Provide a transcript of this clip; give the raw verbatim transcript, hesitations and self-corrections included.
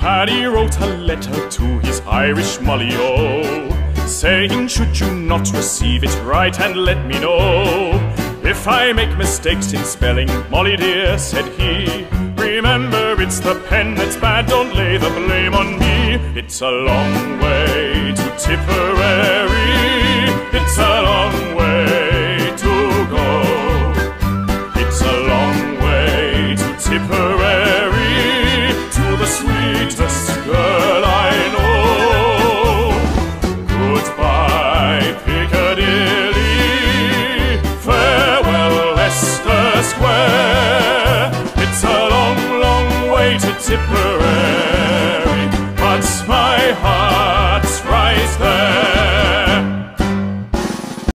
Paddy wrote a letter to his Irish Molly-O, saying, should you not receive it, write and let me know. If I make mistakes in spelling, Molly dear, said he, remember it's the pen that's bad, don't lay the blame on me. It's a long way to Tipperary, it's a long